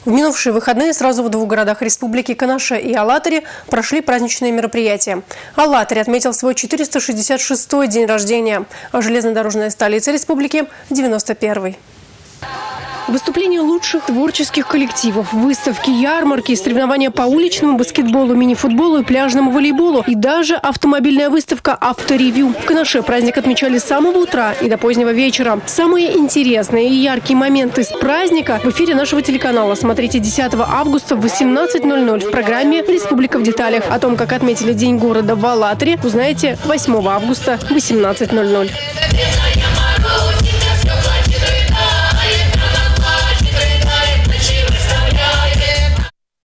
В минувшие выходные сразу в двух городах республики Канаше и Алатыре прошли праздничные мероприятия. Алатырь отметил свой 466-й день рождения, а железнодорожная столица республики – 91-й. Выступления лучших творческих коллективов, выставки, ярмарки, соревнования по уличному баскетболу, мини-футболу и пляжному волейболу. И даже автомобильная выставка «Авторевью». В Канаше праздник отмечали с самого утра и до позднего вечера. Самые интересные и яркие моменты с праздника в эфире нашего телеканала смотрите 10 августа в 18:00 в программе «Республика в деталях». О том, как отметили День города в Алатыре, узнаете 8 августа в 18:00.